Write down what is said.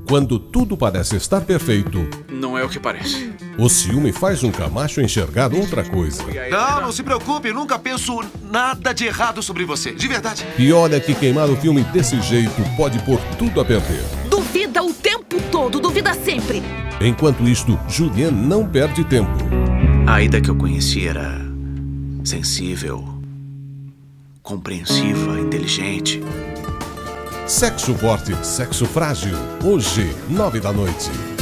Quando tudo parece estar perfeito, Não é o que parece. o ciúme faz um Camacho enxergar outra coisa. Não se preocupe, nunca penso nada de errado sobre você, de verdade. Pior é que queimar o filme desse jeito pode pôr tudo a perder. Duvida o tempo todo, duvida sempre. Enquanto isto, Julien não perde tempo. A Aida que eu conheci era sensível, compreensiva, inteligente. Sexo forte, sexo frágil. Hoje, 9 da noite.